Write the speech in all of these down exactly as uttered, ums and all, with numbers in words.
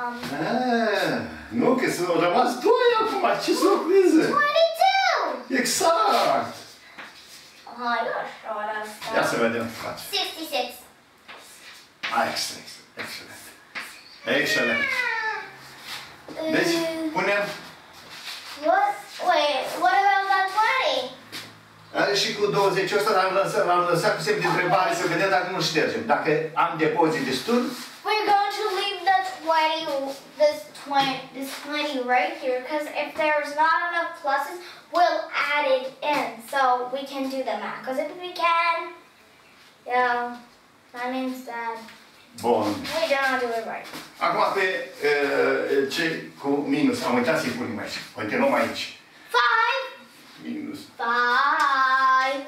Um, ah, nu, că s-au rămas doi acum. Ce surpriză! twenty-two! Exact! Oh, you're short us. Ia să vedem. Face. sixty-six. Ah, excelent, excelent. Excelent. Deci, punem... What? Wait, what about that twenty? Are și cu douăzeci ăsta l-am lăsat, l-am lăsat cu semn de întrebare să vedem dacă nu ștergem. Dacă am depozit destul... We're going to leave the twenty, this twenty, this twenty right here, because if there's not enough pluses, we'll add it in, so we can do the math. Because if we can, yeah, that means that Bun. we don't do it right. Acum pe uh, ce cu minus. Am uitat să-i punem aici. Continuăm aici. Five. Minus. Five.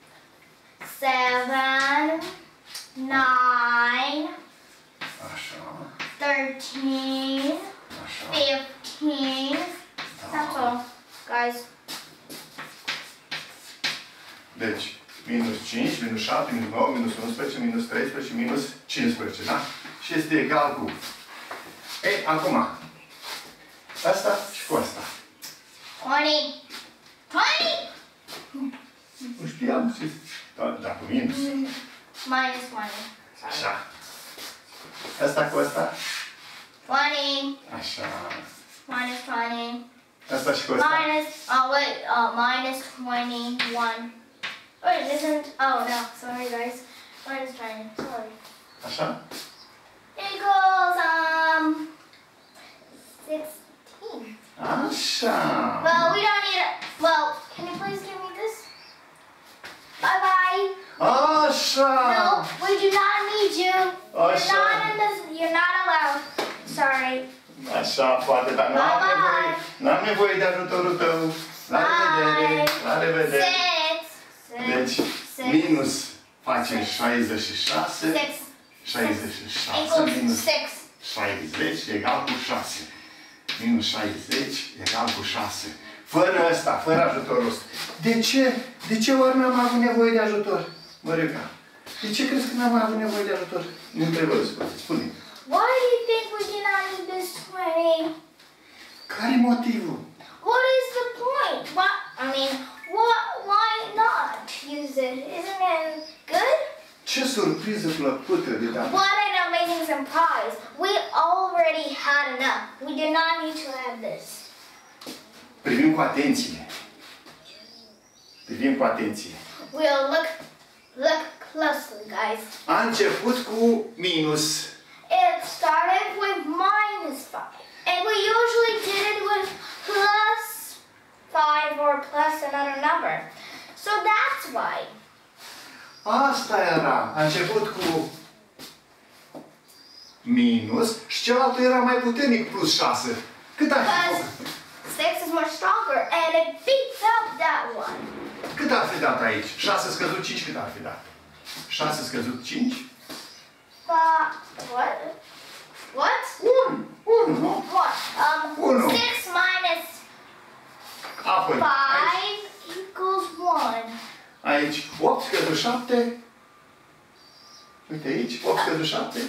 Seven. Nine. Așa. Thirteen. Așa. Fifteen. That's all, guys. Deci, minus cinci, minus șapte, minus nouă, minus unsprezece, minus treisprezece, minus cincisprezece, da? Și este egal cu... Ei, acum, asta și cu asta. Twenty. Twenty. Nu știam ce... Da, da, cu minus. Minus twenty. Sorry. Așa. Asta cu asta? Twenty. Așa. Minus twenty. Asta și cu asta? Minus, oh wait, uh, minus twenty-one. Wait, it isn't, oh no, sorry guys. Minus twenty, sorry. Așa? Equals, um, sixteen. Așa. Well, we don't need it. Well, can you please give me this? Bye bye. Așa. No, we do not need you. You're Așa. not in this, you're not allowed. Sorry. Așa, poate, dar nu am nevoie. N-am nevoie de ajutorul tău. La revedere. La revedere. Six. Deci, minus facem șaizeci și șase. Six. șaizeci și șase Equals minus six. șaizeci egal cu șase. Minus șaizeci egal cu șase. Fără ăsta, fără ajutorul ăsta. De ce? De ce oare n-am avut nevoie de ajutor? Mărica, de ce crezi că n-am avut nevoie de ajutor? Nu trebuie să spune. Spune-mi. Why do you think we did not need this twenty? Care e motivul? What is the point? What, I mean, what, why not use it? Isn't it good? Ce surpriză plăcută de data. What an amazing surprise. We already had enough. We did not need to add this. Privim cu atenție. Privim cu atenție. We'll look, look closely, guys. A început cu minus. It started with minus five. And we usually did it with plus five or plus another number. So that's why. Asta era. A început cu minus și celălalt era mai puternic, plus șase. Cât ar fi Because fost? six is more stronger and it beats up that one. Cât ar fi dat aici? șase scăzut cinci, cât ar fi dat? șase scăzut cinci? But, what? What? unu. unu, nu? What? Um, Unu. six minus Apoi, aici, five equals one. aici opt scăzut șapte. Uite aici, opt scăzut șapte.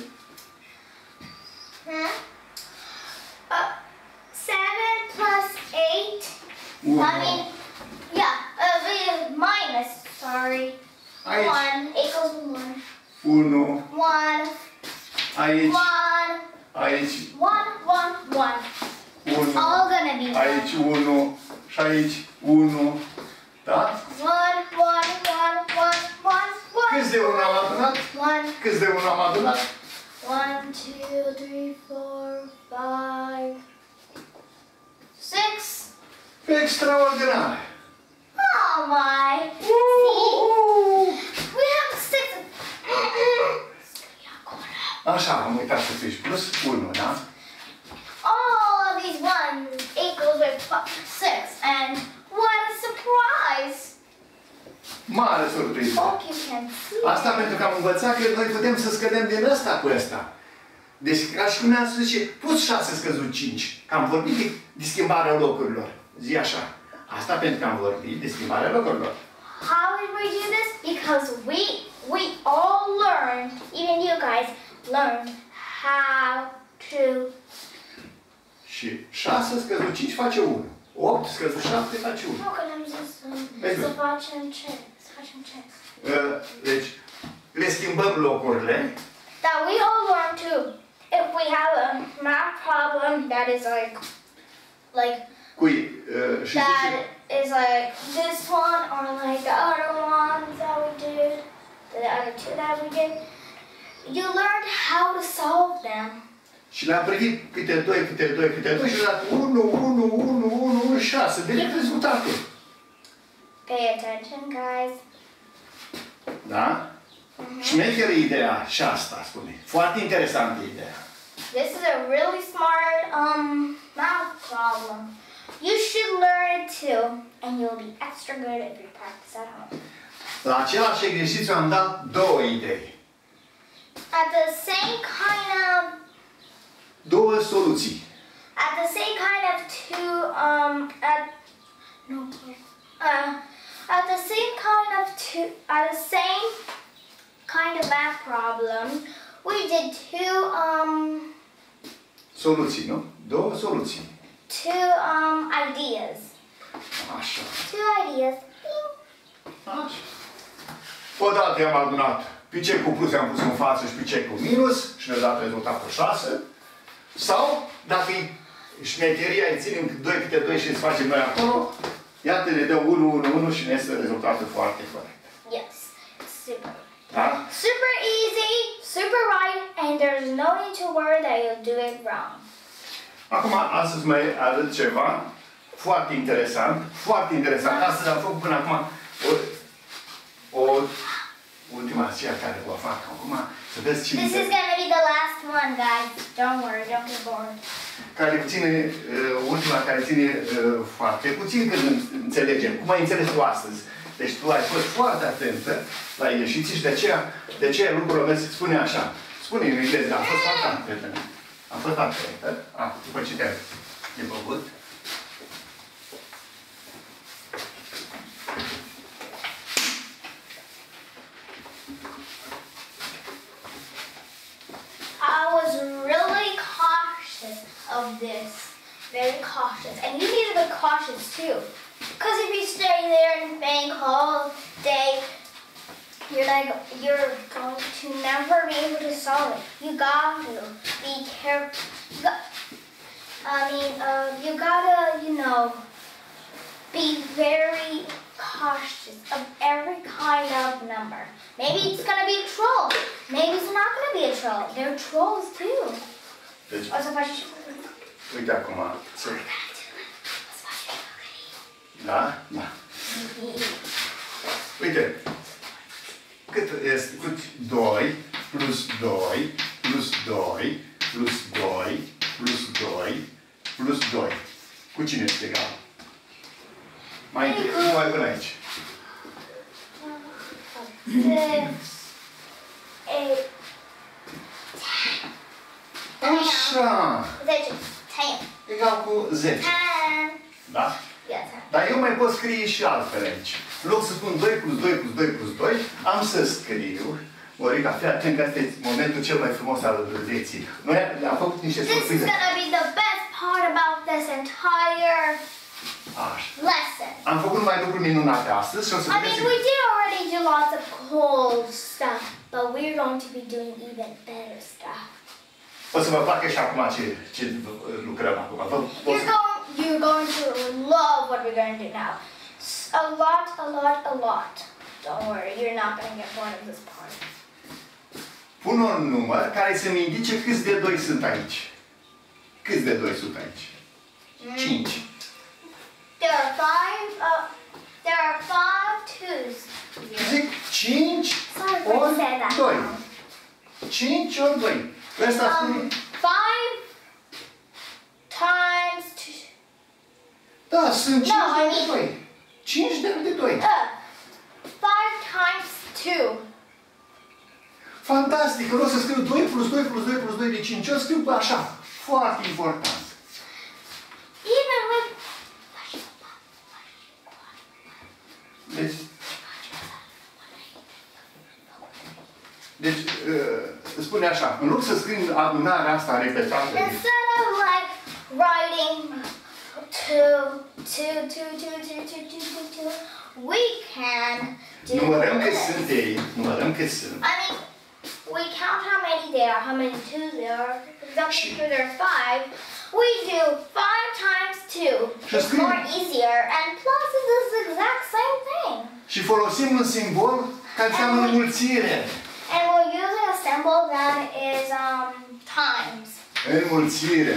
Hmm? Uh, seven plus eight. unu. I mean, yeah, uh, we- minus, sorry. Aici, One equals one. unu. One, Aici, one, aici, one, one, one. unu. All gonna be one. Aici unu. Și aici unu. Da? One, one, one, one, one, one. Câți de unu am adunat? One, Câți de unu am adunat? one, two, three, four, five, six. Extraordinar! Oh my! See? We have six. Așa, am uitat să fiși plus unu, da? All of these ones equals with fi- six, and what a surprise! Mare surpriză! Hope you can see. Asta pentru că am învățat că noi putem să scădem din ăsta cu ăsta. Deci, ca și cum ne-am spus și plus șase scăzut cinci. Că am vorbit de, de schimbarea locurilor. Zi așa. Asta pentru că am vorbit de schimbarea locurilor. How did we do this? Because we we all learned, even you guys learned how to șase scăzut cinci face unu. opt scăzut șapte face unu. Nu, că ne-am zis Vezi, să bă. facem ce? Să facem ce? Uh, Deci, le schimbăm locurile. That we all learn too. If we have a math problem that is like, like, Cui, uh, și that zice, is like this one or like the other ones that we did, the other two that we did, you learned how to solve them. și le-am privit câte doi, câte doi, câte doi și le-am dat unu, unu, unu, unu, unu, șase. Deci rezultatul. Pay attention, guys. Da? Șmecheră ideea și asta, spune. Foarte interesantă ideea. This is a really smart um math problem. You should learn it too, and you'll be extra good if you practice at home. La același exercițiu am dat două idei. At the same kind of, Două soluții. at the same kind of two um at no uh at the same kind of two at the same kind of math problem, we did two um Soluții, nu? Două soluții. two um ideas. Așa. Two ideas. Bing. Așa. Odată i-am adunat picec cu plus, i-am pus în față și picec cu minus și ne-a dat rezultatul șase. Sau, dacă șmecheria îi ținem doi câte doi și îți facem noi acolo, iată ne dă unu, unu, unu și ne este rezultatul foarte corect. Yes. Super. Da? Super easy, super right, and there's no need to worry that you'll do it wrong. Acum, astăzi mai arăt ceva foarte interesant, foarte interesant. Astăzi am făcut până acum o, o ultima aceea care o fac acum, să vezi cine... This is gonna be the last one, guys. Don't worry, don't get bored. care ține, uh, ultima care ține uh, foarte puțin când înțelegem. Cum ai înțeles tu astăzi? Deci tu ai fost foarte atentă la ieșiții și de aceea, de aceea lucrul meu se spune așa. Spune în engleză, am fost foarte atentă. Am fost atentă. Ah, după ce te-ai făcut. I was really cautious of this. Very cautious. And you need to be cautious too. Because if you stay there and think all day, you're like, you're going to never be able to solve it. You got to be careful. You got, I mean, uh, you gotta, you know, be very cautious of every kind of number. Maybe it's gonna be a troll. Maybe it's not gonna be a troll. They're trolls too. Deci, O să faci... uite acum. Să... Da? Da. Uite. Cât este? Cât doi plus doi plus doi plus doi plus doi plus doi. Cu cine este egal? Mai întâi, nu mai până aici. Six, eight, ten. Așa. Zece. Ten. Egal cu zece. Ten. Da? Yeah, ten. Dar eu mai pot scrie și altfel aici. În loc să spun doi plus doi plus doi plus doi, am să scriu. Morica, fii atent că asta e momentul cel mai frumos al vieții. Noi am făcut niște This is surprize. gonna be the best part about this entire Așa. lesson. Am făcut numai lucruri minunate astăzi și o să I mean, vedeți... we did already do lots of cool stuff, but we're going to be doing even better stuff. O să vă placă și acum ce, ce lucrăm acum. Vă, o You're să... going, you're going to love what we're going to do now. S- A lot, a lot, a lot. Don't worry, you're not going to get bored of this part. Pun un număr care să-mi indice câți de doi sunt aici. Câți de doi sunt aici? Cinci. There are five, uh, there are five twos here. Zic cinci Sorry for ori saying that. doi. cinci ori doi. Ăsta spune... Um, five times two. Da, sunt cinci No, I de mean- doi. cinci de doi. Uh, five times two. Fantastic, vreau să scriu doi plus doi plus doi plus doi de cinci. Eu scriu așa. Foarte important. Even with Deci... Deci, uh, spune așa, în loc să scriu adunarea asta repetată, instead of like writing two, two, two, two, two, two, two, two, two, we can do Numărăm cât this. sunt ei, numărăm cât sunt. I mean, we count how many there are, how many twos there are. For example, here there are five. We do five times two. It's more easier, and plus it is the exact same thing. Și folosim un simbol care înseamnă înmulțire. And we're using a symbol that is um times. Înmulțire.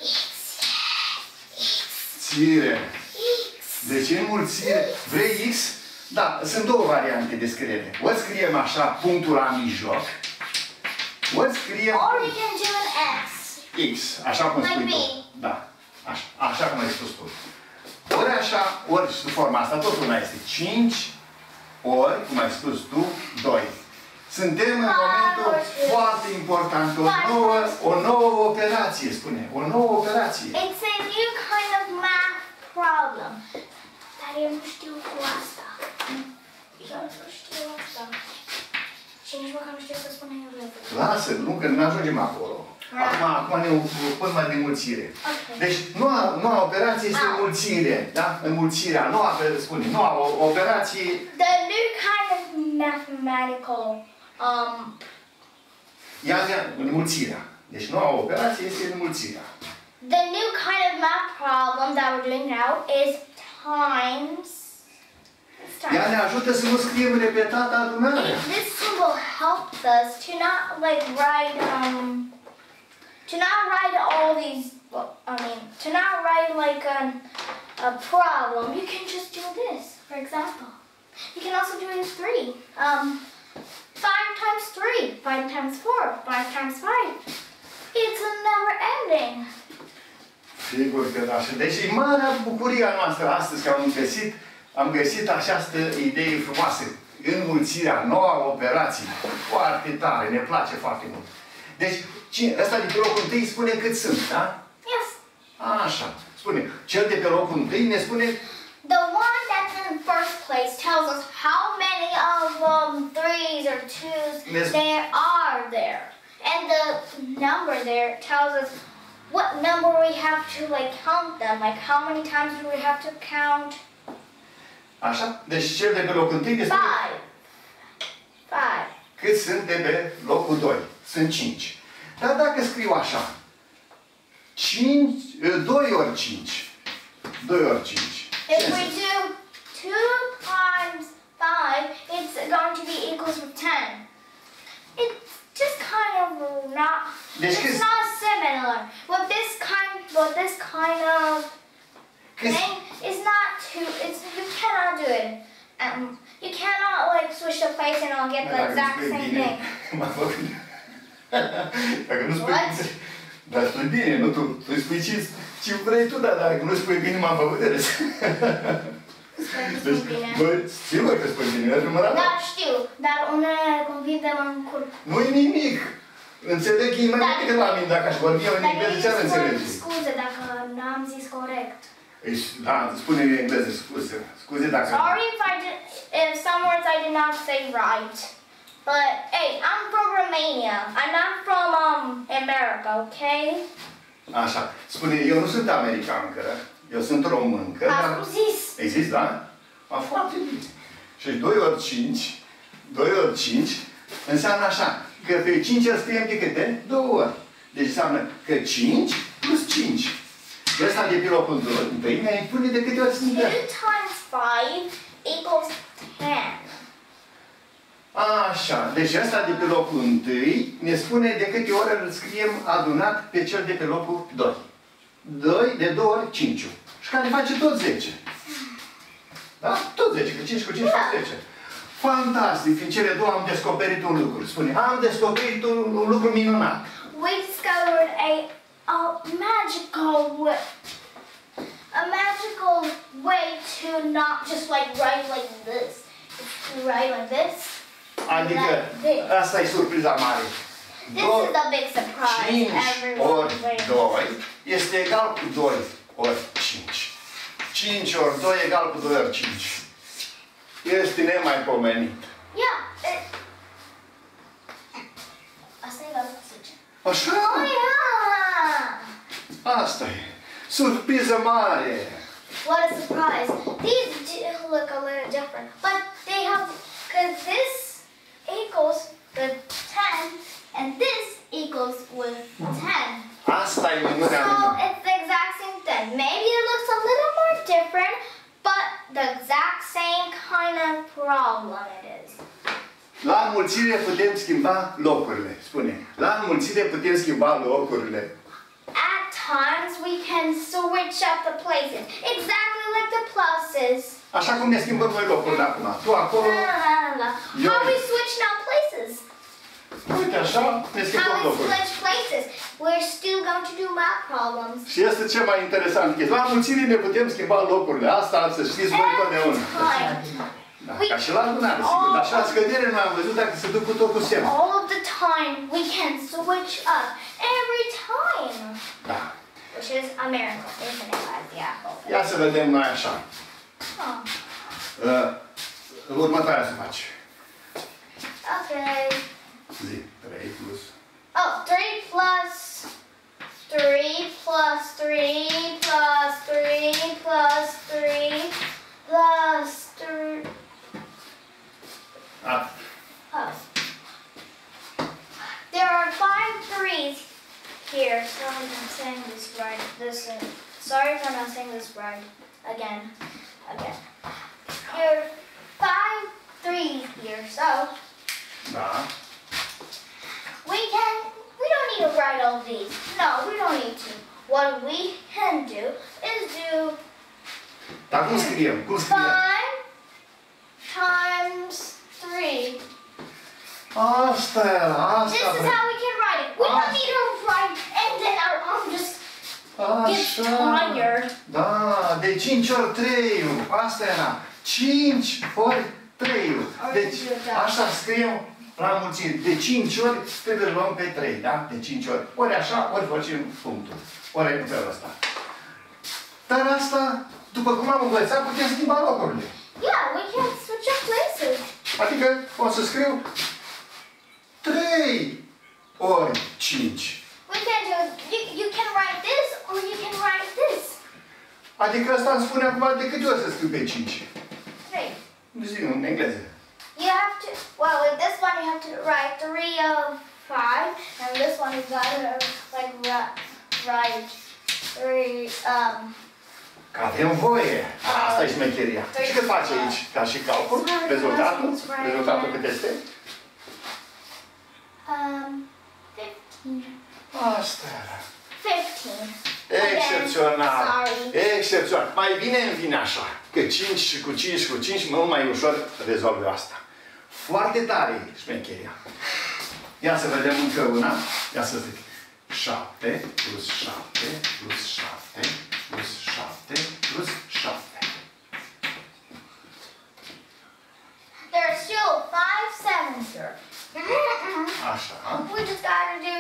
Țire. De ce înmulțire? Vrei X? Da, sunt două variante de scriere. Ori scriem așa, punctul la mijloc. Ori scriem Or we can do an X. X, așa cum Like spui me. tu. Da, așa, așa cum ai spus tu. Ori așa, ori sub forma asta, tot una este cinci, ori, cum ai spus tu, doi. Suntem în momentul foarte important, o nouă, o nouă operație, spune, o nouă operație. It's a new kind of math problem. Dar eu nu știu cu asta. Eu nu știu asta. Și nici măcar nu știu să spun engleză. Lasă, nu, că nu ajungem acolo. Acum, acum ne ocupăm mai de înmulțire. Okay. Deci, noua, noua operație este Ah. înmulțire, da? Înmulțirea, noua, spune, noua operație. The new kind of mathematical um Ia de înmulțirea. Deci noua operație este înmulțirea. the new kind of math problem that we're doing now is times. It's times. Ea ne ajută să nu scriem repetat adunarea. This symbol helps us to not like write um to not write all these well, I mean to not write like an, a problem. You can just do this, for example. You can also do it in three. Um five times three, five times four, five times five. It's a never ending. Sigur că da. Și deci e marea bucuria noastră astăzi că am găsit, am găsit această idee frumoasă. Înmulțirea, noua operație. Foarte tare, ne place foarte mult. Deci, cine, ăsta de pe locul întâi spune cât sunt, da? Yes. Așa. Spune. Cel de pe locul întâi ne spune The one that's in first place tells us how many of um, threes or twos Yes. there are there. And the number there tells us what number we have to like count them. Like how many times do we have to count? așa. Deci cel de pe locul întâi ne spune Five. Five. cât sunt de pe locul doi. Sunt cinci. Dar dacă scriu așa, cinci, doi ori cinci. doi ori cinci. If we do two times five, it's going to be equals to ten. It's just kind of not. Deci It's cât- not similar. With this kind, with this kind of Cât- thing, it's not too. It's you cannot do it. Um, you cannot like switch the place and I'll get the Dacă nu exact spui same bine, thing. m-am făcut. Dacă nu spui What? bine, dar spui bine, nu tu. Tu spui ce, ce vrei tu, dar dacă nu spui bine, m-am făcut de râs. Deci, Bine. bă, sigur că spui bine, ai numărat. Da, știu, dar unele cuvinte mă încurc. Nu-i nimic. Înțeleg ei mai Dar- mult decât la mine, dacă aș vorbi eu în Dar engleză, eu ce ar spun înțelege? scuze dacă n-am zis corect. Ești, da, spune în engleză, scuze. Scuze dacă... Sorry if I did, if some words I did not say right. But hey, I'm from Romania. I'm not from um America, okay? Așa. Spune, eu nu sunt americancă, eu sunt româncă, dar... Am zis. Ai zis, da? A, foarte bine. Și doi ori cinci, doi ori cinci, înseamnă așa, că pe cinci îl scriem de câte? două ori. Deci înseamnă că cinci plus cinci. Ăsta de pe locul întâi ne pune de câte ori sunt Two de. times five equals ten. Așa, deci ăsta de pe locul întâi ne spune de câte ori îl scriem adunat pe cel de pe locul doi. doi de două ori cinci. Și care face tot zece. Da? Tot zece, că cinci cu cinci fac zece. Fantastic! În cele două am descoperit un lucru. Spune, am descoperit un, un lucru minunat. We discovered a, a magical way, a magical way to not just like write like this. To write like this. Adică, Like this. asta e surpriza mare. This is the big surprise. cinci Everyone ori waiting. doi este egal cu doi ori cinci. cinci ori doi egal cu doi ori cinci. Este nemaipomenit. Yeah. It, asta e egal cu zece. Așa? Oh, yeah. Asta e. Surpriză mare! What a surprise. These do look a little different, but they have, because this equals the ten, and this equals with ten. Asta e minunea So lui. it's the exact same thing. Maybe it looks a little more different, but the exact same kind of problem it is. La înmulțire putem schimba locurile, spune. La înmulțire putem schimba locurile. At times we can switch up the places, exactly like the pluses. Așa cum ne schimbăm noi locurile acum. Tu acolo, La, la, la, la. Eu- How we switch now places? uite așa, ne How schimbăm we locurile. switch places? We're still going to do math problems. Și este ce mai interesant. Că la înmulțire ne putem schimba locurile. Asta să știți voi Every totdeauna. time. Da, ca și la adunare, sigur. Dar și la scădere noi am văzut dacă se duc cu tot cu semn. All of the time we can switch up. Every time. Da. Which is a miracle, isn't it, guys? Yeah. hopefully. Ia să vedem noi așa. Oh, Uh, următoarea să faci. okay. Zi. trei plus. Oh, three plus three plus three plus three plus three plus three. A, Oh. There are five threes here. Sorry if I'm saying this right. This is, sorry if I'm not saying this right. Again. Again. There are five threes here, so da. we can we don't need to write all these. No, we don't need to. What we can do is do Dar cum scriem? Cum scriem? five times three. Asta era, asta This is vreau. how we can write it. We don't need to write and then our arm just gets Așa. tired. Da, de cinci ori trei. Asta era. cinci ori trei. Deci, așa scriem la înmulțire. De cinci ori trebuie să luăm pe trei, da? De cinci ori. Ori așa, ori facem punctul. Ori în felul ăsta. Dar asta, după cum am învățat, putem schimba locurile. Yeah, we can switch up places. Adică o să scriu trei ori cinci. We can do, you, you can write this or you can write this. Adică asta îmi spune acum de câte ori să scriu pe cinci. Three. Zi în engleză. You have to, well, with this one you have to write three of five, and this one you gotta, like, ri- write three, um, Că avem voie. Asta e șmecheria. Și cât faci aici? Ca și calcul? Rezultatul? Rezultatul cât este? um, fifteen. Asta era. Fifteen. Excepțional. Sorry. Excepțional. Mai bine îmi vine așa. Că cinci și cu cinci și cu cinci mult mai ușor rezolvă asta. Foarte tare șmecheria. Ia să vedem încă una. Ia să zic. șapte plus șapte plus șapte plus șapte plus șapte. There are still five sevens here. Așa. We just gotta do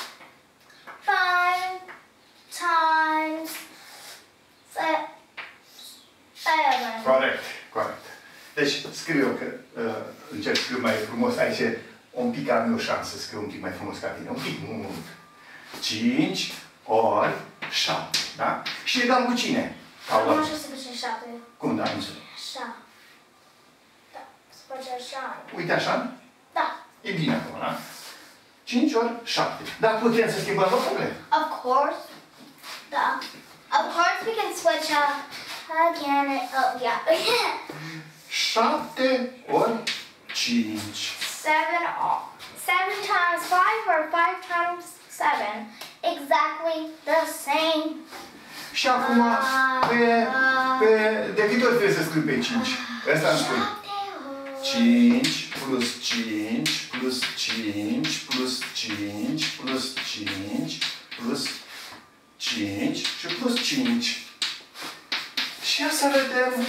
five times se- seven. Corect, corect. Deci scriu că uh, încerc să scriu mai frumos aici. Un pic am eu șansă să scriu un pic mai frumos ca tine. Un pic, nu mult. cinci ori șapte, da? Și egal cu cine? Ca Nu ori. știu să face șapte. Cum da, nu știu. Așa. Da, să face așa. Uite așa? Da. E bine acum, da? cinci ori șapte. Dar putem să schimbăm locurile? Of course. Da. Of course we can switch up again. Oh, yeah. șapte ori cinci. Seven, all- seven times five or five times seven. Exactly the same. Și acum, pe, pe, de câte ori trebuie să scriu pe cinci? Asta îmi spune. cinci plus cinci plus cinci plus cinci plus cinci plus cinci și plus cinci. Și ia să vedem.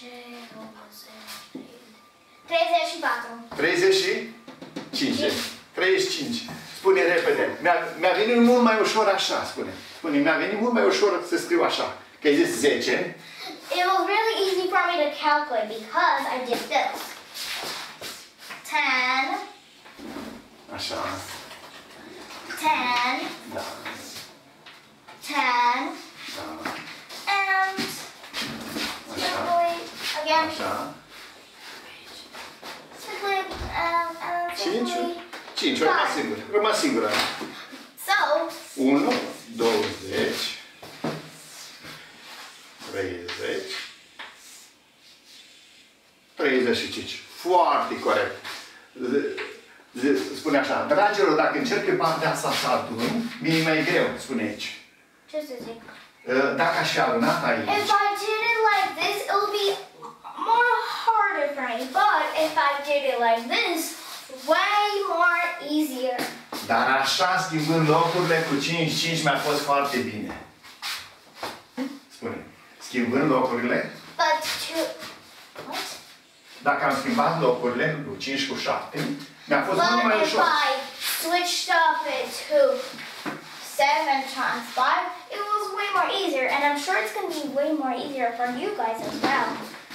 treizeci și patru. treizeci și cinci. treizeci și cinci. Spune repede. Mi-a, mi-a venit mult mai ușor așa, spune. Spune, mi-a venit mult mai ușor să scriu așa. Că ai zis zece. It was really easy for me to calculate because I did this. ten. Așa. ten. Da. ten. Da. singură. So, unu, douăzeci, treizeci, treizeci și cinci. Foarte corect. Spune așa, dragilor, dacă încerc pe partea asta să adun, mi-e mai greu, spune aici. Ce să zic? Dacă aș fi adunat aici... If I did it like this, it would be more harder for me. But if I did it like this, way more easier. Dar așa, schimbând locurile cu cinci cinci, mi-a fost foarte bine. Spune. Schimbând locurile... But to... What? Dacă am schimbat locurile cu cinci cu șapte, mi-a fost mult mai But if ușor. I switched up it to seven times five, it was way more easier. And I'm sure it's going to be way more easier for you guys as well.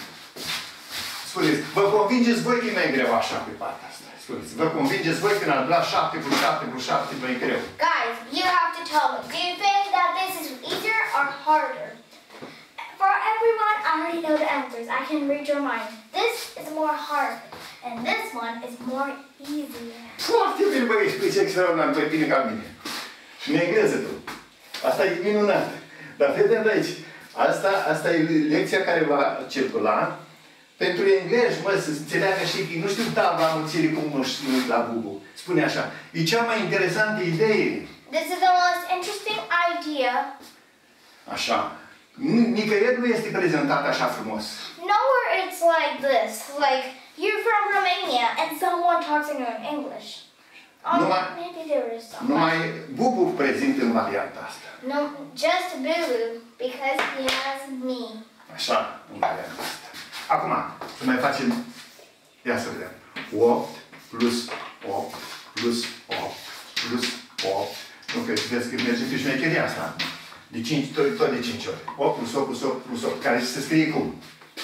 Spuneți, vă convingeți voi că e mai greu așa pe partea asta. Spuneți, vă convingeți voi când ați luat șapte cu șapte cu șapte mai greu. Guys, you have to tell me, do you think that this is easier or harder? For everyone, I already know the answers. I can read your mind. This is more hard, and this one is more easier. Foarte bine, băi, explici extraordinar, băi, bine ca mine. Și în engleză tu. Asta e minunat. Dar vedem de aici. Asta, asta e lecția care va circula. Pentru englezi, mă, să înțeleagă și că nu știu tabla mulțirii cum nu știu la Bubu. Spune așa. E cea mai interesantă idee. This is the most interesting idea. Așa. Nicăieri nu este prezentat așa frumos. Nowhere it's like this. Like, you're from Romania and someone talks in English. Oh, Numai, maybe there is some. numai Bubu prezint în varianta asta. No, just Boo, because he has me. Așa, în varianta asta. Acum, să mai facem, ia să vedem, opt plus opt plus opt plus opt. Nu crezi, vezi că merge pe șmecheria asta. De cinci, tot, tot de cinci ori. opt plus opt plus opt plus opt, care se scrie cum?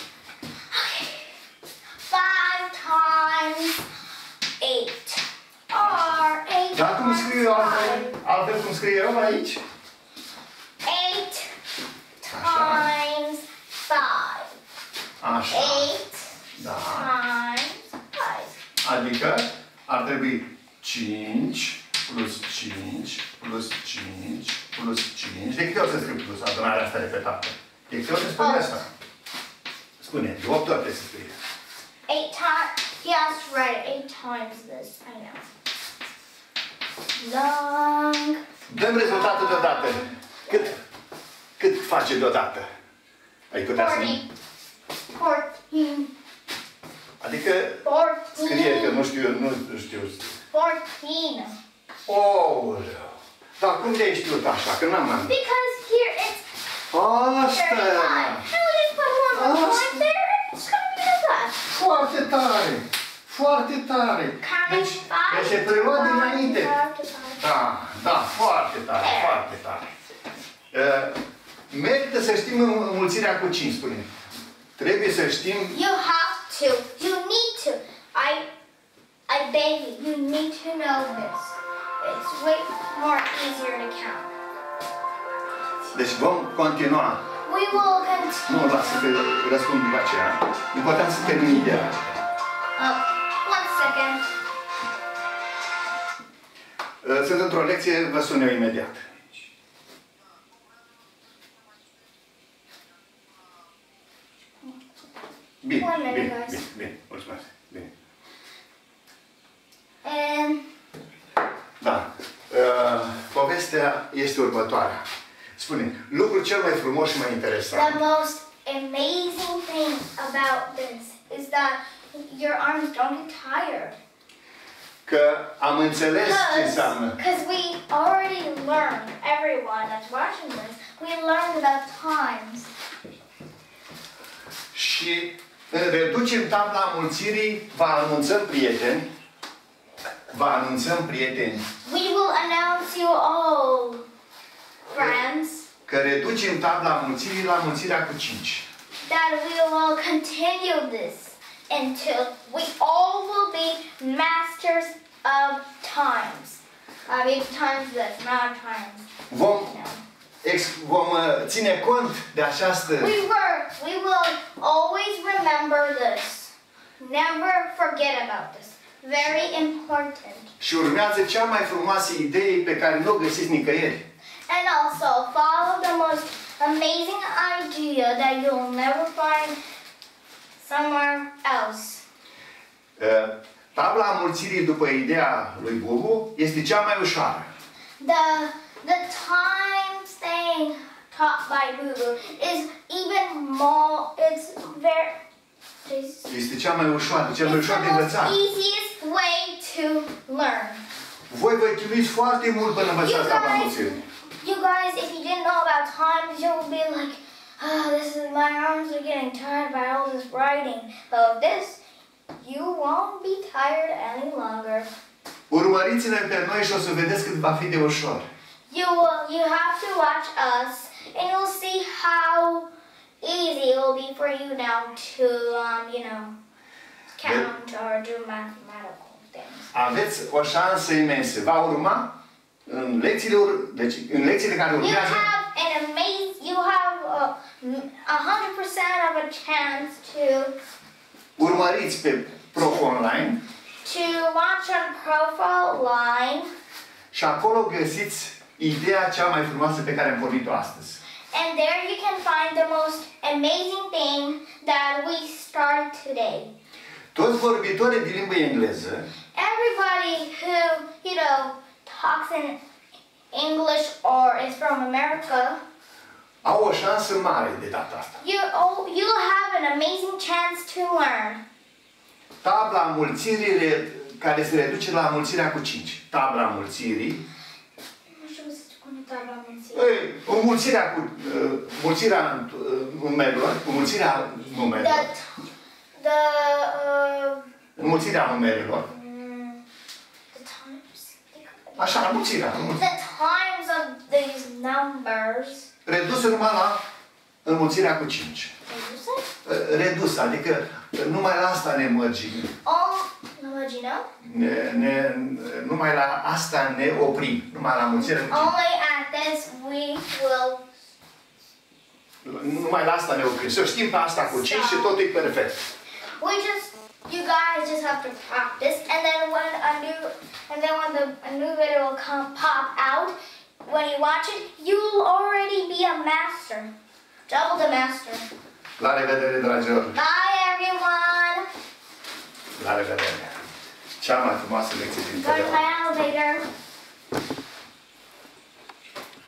Five times eight. Or eight Dar cum times scriu eu altfel, five. altfel cum scriu eu aici? Eight times five. Așa. Eight Da. times five. Adică ar trebui cinci plus cinci plus cinci plus cinci. De câte ori se scrie plus adunarea asta repetată? De câte ori se spune Opt. asta? Spune, de opt ori trebuie să scrie. Eight times. He has to write eight times this. I know. Long. Dăm rezultatul deodată. Cât, cât face deodată? Ai putea să... Forty. Fourteen. Adică scrie că Fourteen. nu știu, eu nu știu. Fourteen. Ouleu! Dar cum de-ai știut așa? Că n-am am... Because here it's Asta! thirty-five. And we just put one more Asta. point there. It's gonna be the best. Foarte tare! Foarte tare! Counting Deci, five. deci e preluat one, dinainte. five to five. Da, da, foarte tare, There. foarte tare. Uh, merită să știm înmulțirea cu cinci, spune. Trebuie să știm... You have to. You need to. I, I beg you. You need to know this. It's way more easier to count. Deci vom continua. We will continue. Nu, lasă că răspund după aceea. Important să termin ideea. Oh, one second. Uh, Sunt într-o lecție, vă sun eu imediat. Bine, One minute, bine, guys. bine, bine, mulțumesc. Bine. And Da. Uh, povestea este următoarea. Spune, lucrul cel mai frumos și mai the interesant most amazing thing about this is that your arms don't get tired. că am înțeles ce înseamnă. Because we already learned, everyone that's watching this, we learned about times. Și reducem tabla mulțirii, vă anunțăm prieteni, vă anunțăm prieteni, We will announce you all, friends, că reducem tabla mulțirii la mulțirea cu cinci. that we will continue this until we all will be masters of times. I mean, times this, not times. Vom, No. ex, vom uh, ține cont de această... We were, we will always remember this. Never forget about this. Very important. Și urmează cea mai frumoasă idee pe care nu o găsiți nicăieri. And also follow the most amazing idea that you'll never find somewhere else. Uh, Tabla înmulțirii după ideea lui Bubu este cea mai ușoară. The the times thing taught by Boo is even more. It's very. Este cea mai ușoară, cea mai It's ușoară de the most învățat. easiest way to learn. Voi vă chinuiți foarte mult până învățați tabla înmulțirii. You guys, if you didn't know about times, you'll be like, oh, this is my arms are getting tired by all this writing. But with this, you won't be tired any longer. Urmăriți-ne pe noi și o să vedeți cât va fi de ușor. You will, you have to watch us, and you'll see how easy it will be for you now to, um, you know, count or do mathematical things. Aveți o șansă imensă. Va urma în lecțiile, ur- deci, în lecțiile care You urmează. have an amazing, you have a hundred percent of a chance to Urmăriți pe Prof Online to watch on Profile Line, și acolo găsiți ideea cea mai frumoasă pe care am vorbit-o astăzi. and there you can find the most amazing thing that we started today. Toți vorbitorii de limbă engleză Everybody who, you know, talks in English or is from America, au o șansă mare de data asta. you oh, you'll have an amazing chance to learn. Tabla înmulțirii re- care se reduce la înmulțirea cu cinci. Tabla înmulțirii. Ei, înmulțirea cu uh, înmulțirea uh, numerelor, înmulțirea numerelor. The, the, uh, Înmulțirea numerelor. mm, the times. Așa, înmulțirea. înmulțirea. The times of these numbers. Redusă numai la înmulțirea cu cinci. Redus, adică numai la asta ne mărgim. Oh, no, you know? Ne, ne, numai la asta ne oprim. Numai la înmulțirea cu cinci. Only at this we will. Numai la asta ne oprim. Să știm pe asta cu cinci și totul e perfect. We just, you guys just have to practice, and then when a new, and then when the a new video will come pop out, when you watch it, you'll already be a master, double the master. La revedere, dragilor! Bye, everyone. La revedere! Cea mai frumoasă lecție din Go to totdeauna. my elevator.